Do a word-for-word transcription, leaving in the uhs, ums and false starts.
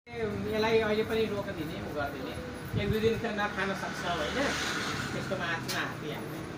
यसलाई अहिले पनि रोकिदिने उ गरिदिने एक दुई दिन नखान सक्छ होइन त्यस्तोमा आँचमा हाती हाल्ने